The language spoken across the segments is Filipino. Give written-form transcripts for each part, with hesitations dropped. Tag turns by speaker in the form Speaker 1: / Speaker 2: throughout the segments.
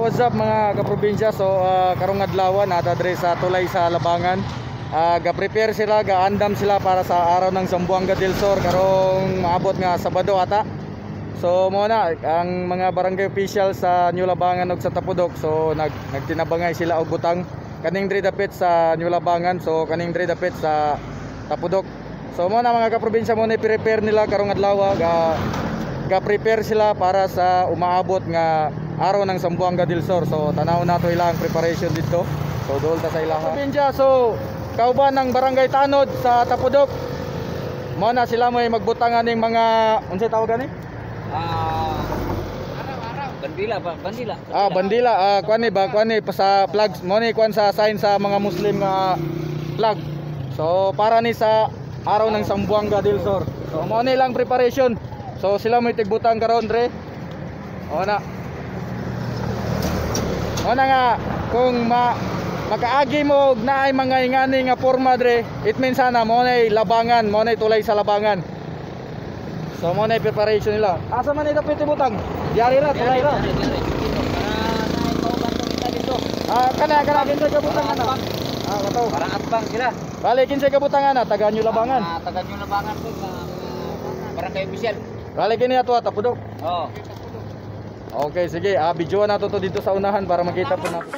Speaker 1: what's up mga kaprobinsya. So karong adlaw nata diri sa tulay sa Labangan. Ga-prepare sila, ga-andam sila para sa araw ng Zamboanga del Sur karong maabot nga Sabado ata. So mo na ang mga barangay official sa New Labangan ug sa Tapudok. So nagtinabangay sila og butang kaning diri dapit sa New Labangan, so kaning diri dapit sa Tapudok. So mo na mga kaprobinsya, mo na prepare nila karong adlaw, ga-prepare sila para sa umaabot nga araw ng Zamboanga del Sur. So tanaw nato ilang preparation dito. So dool ta sa ilaha. Probinsya, so kauban ng barangay Tanod sa Tapudok. Mo na sila may magbutangan ning mga unsay tawag gani?
Speaker 2: Bandila ba? Bandila.
Speaker 1: Bandila. Kuan ni pa sa flags mo ni kuan sa sign sa mga Muslim nga flag. So para ni sa araw ng Zamboanga del Sur. So mo ni lang preparation. So sila may tigbutang karon dre. O na nga kung makaagi mo og naay mga ingani nga porma dre, it means sana mo nay labangan, mo nay tulay sa Labangan. So mo nay preparation nila. Asa man ita pitibutang? Diari ra, tulay ra. Kana kinsa ka butang ana? Kataw.
Speaker 2: Para atbang sila.
Speaker 1: Bali kinsa ka butang ana? Taga New Labangan.
Speaker 2: Taga New Labangan po barangay official.
Speaker 1: Bali kini ato Tapudok.
Speaker 2: Oo.
Speaker 1: Okay, sige. Videoan nato to dito sa unahan para makita po nato.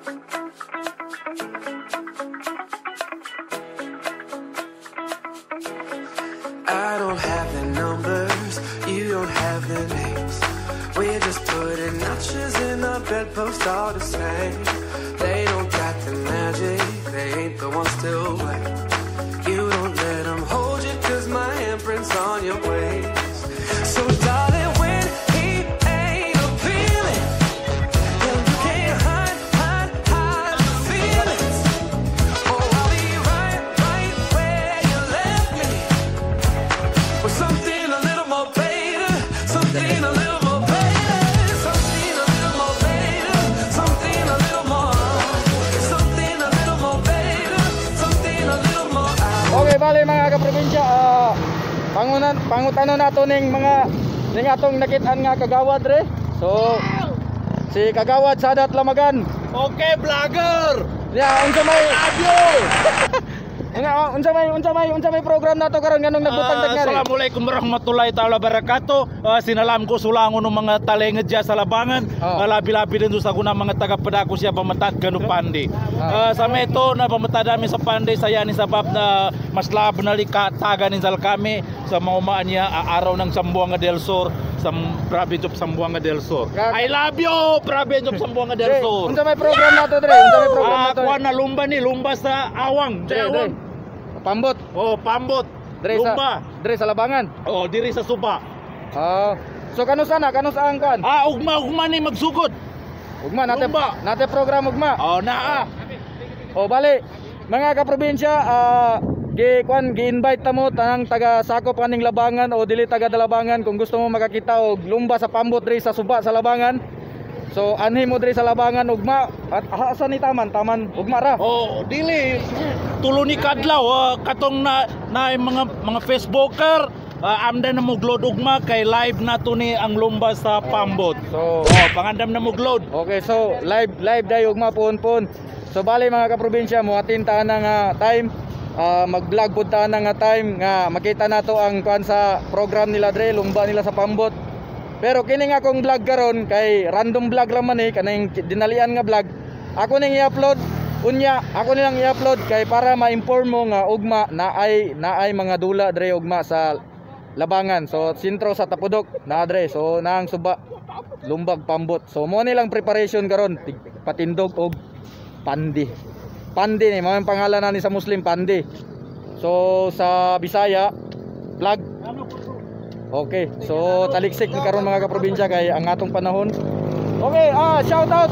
Speaker 3: I don't have the numbers, you don't have the names. We're just putting notches in the bedpost all the same. They don't got the magic, they ain't the ones to blame. You don't let them hold you cause my handprint's on your waist. So darling, when he ain't appealing, then you can't hide your feelings. Oh, I'll be right where you left me. With something a little more better, something a little more better, something a little more better, something a little more, something a little more better, something a little more.
Speaker 1: Okay, bali mga kaprobinsya, pangutanon nato ning atong nakit-an nga kagawad re. So si kagawad Sadat Lamagan.
Speaker 4: Okay, vlogger.
Speaker 1: Ya, unsa may
Speaker 4: Adyo.
Speaker 1: unsa may program nato karon nganong nagbutang nga re.
Speaker 4: Assalamualaikum warahmatullahi taala wabarakatuh. Sinalam ko sulangon ng mga talenged dya sa Labangan. Labi-labi din sa kuna mga taga-padako siya pamatad kanu pandi. Sa meto na pamatad namin sa pandi saya ni sabab na mas lab na likatagan sa kami sa maumaan niya araw ng Zamboanga del Sur sa province of Zamboanga del Sur. I love you, province of Zamboanga del Sur.
Speaker 1: Unsa may program nato dre? Unsa may program nato?
Speaker 4: Kuan na lumba sa Awang.
Speaker 1: Dre. Pambot.
Speaker 4: Oh, Pambot. Lumba.
Speaker 1: Dre sa Labangan.
Speaker 4: Oh, diri sa Suba.
Speaker 1: So kanus ang kan?
Speaker 4: Ugma ni magsugod.
Speaker 1: Ugma nate program ugma.
Speaker 4: Oh, naa.
Speaker 1: Oh, bali mga kaprobinsya, gi-invite ta mo tanang taga sakop kaning Labangan o dili taga Labangan kung gusto mo makakita og lumba sa Pambot diri sa Suba sa Labangan. So anhi mo diri sa Labangan ugma at asa ni taman ugma ra.
Speaker 4: Oh, dili tulo ni kadlaw katong na mga Facebooker amdan na mo glod ugma kay live nato ni ang lumba sa Pambot.
Speaker 1: So
Speaker 4: pangandam na mo glod.
Speaker 1: Okay, so live day ugma pon. So bali mga kaprobinsya, mo atinta na nga time, mag-vlog pud ta na nga time nga makita nato ang kuan sa program nila dre lumba nila sa Pambot. Pero kini nga akong vlog karon kay random vlog ra man kaning dinalian nga vlog. Ako ning i-upload unya, ako nilang i-upload kay para ma-inform mo nga ugma naay mga dula dre ugma sa Labangan. So sentro sa Tapudok na dre. So naang Suba, lumbag Pambot. So mo nilang preparation karon patindog og pandi ni mga pangalan na ni sa Muslim pandi. So sa Bisaya vlog. Okay, so taliksik ni karon mga kaprobinsya kay ang atong panahon. Okay, shout out.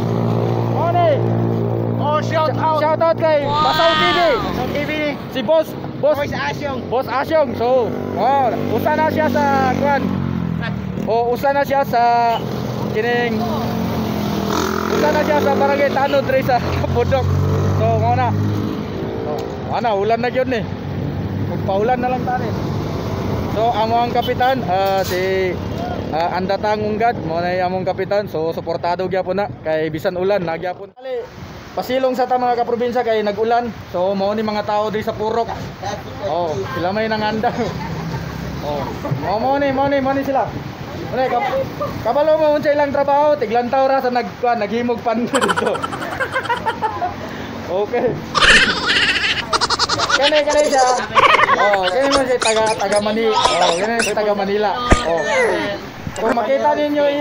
Speaker 1: Shout out kay Basaw TV. Si Boss Asyong. So, usa na siya sa kuan. Usa na siya sa kining. Usa na siya sa barangay Tanod diri sa Tapudok. So, ngona. Ulan na gyud ni. Magpaulan na lang tani. So amo ang kapitan si andatang unggad mo na among kapitan, so suportado gyapon na kay bisan ulan nagyapon. Ali, pasilong sa ta mga kaprobinsya kay nag-ulan. So mao ni mga tao diri sa Purok. Oh, sila may nanganda. Oh, mo ni sila. Ano kabalo mo unsay ilang trabaho, tiglantaw ra sa naghimog pando dito. Okay. Kani siya. Oh, kani mo siya taga Manila. Oh, kani siya taga Manila. Oh. Kung makita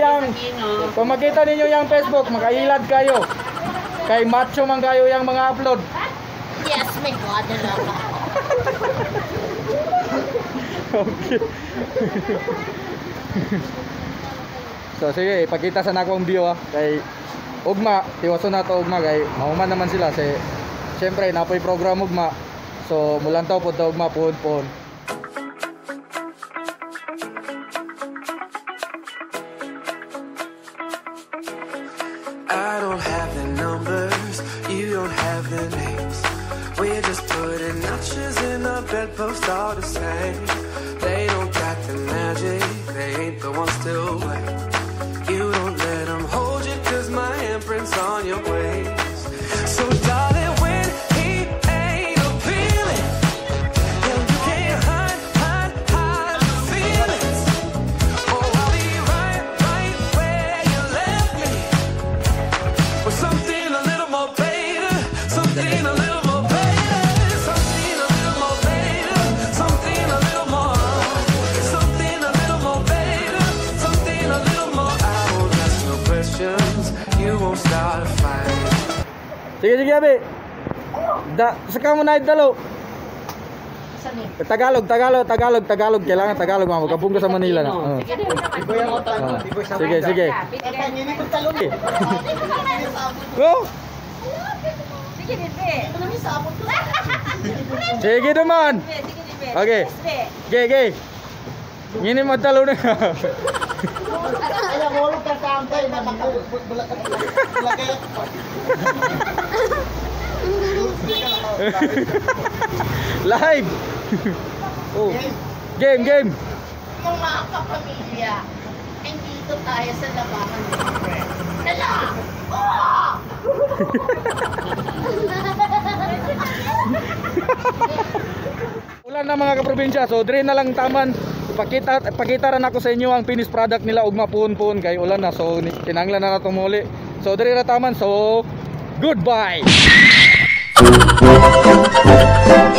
Speaker 1: ninyo yang Facebook, makahilad kayo. Kay macho man kayo yang mga upload.
Speaker 5: Yes, may kwada lang.
Speaker 1: Okay. So sige, ipakita sa nakong view kay ugma, tiwaso na to ugma kay mahuman naman sila si syempre napoy program ugma. So mulantaw po to ugma puhon.
Speaker 3: I don't have the numbers, you don't have the names. We're just putting notches in the bedpost all the same. They don't got the magic, they ain't the ones to wait. You don't let them hold you cause my handprint's on your waist. So darling, when he ain't appealing, then you can't hide the feelings. Oh, I'll be right where you left me. With something a little more better, something a little more better, something a little more better, something a little more, something a little more better, something a little more. I won't ask no questions, you won't start a fight.
Speaker 1: Sige abi. Saka mo na idalo. Tagalog. Kailangan Tagalog mga magkabunggo sa Manila na. Oh. Sige. Go. Sige naman. Okay. Ge. Ngini mo talo na. Live. Oh. Game.
Speaker 5: Yung mga kapamilya, nandito tayo sa labangan ng friend. Dala! Oh!
Speaker 1: Ulan na mga kaprobinsya, so dire na lang taman. Ipakita ran ako sa inyo ang finished product nila ugma puhon kay ulan na, so kinanglan na natong muli. So dire na taman, so goodbye.